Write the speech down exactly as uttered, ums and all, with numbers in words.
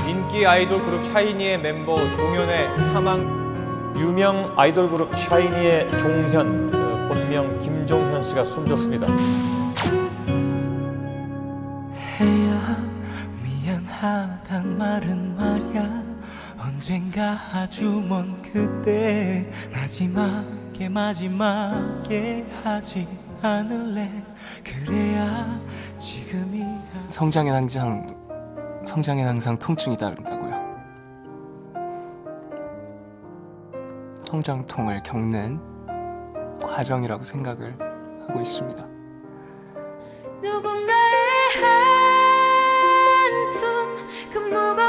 인기 아이돌 그룹 샤이니의 멤버 종현의 사망. 유명 아이돌 그룹 샤이니의 종현, 그 본명 김종현 씨가 숨졌습니다. 해야 미안하단 말은 말야 언젠가 아주 먼 그때 마지막에 마지막에 하지 않을래 그래야 지금이야. 성장엔 항상 성장엔 항상 통증이 따른다고요. 성장통을 겪는 과정이라고 생각을 하고 있습니다. 누군가의 한숨 그 무거운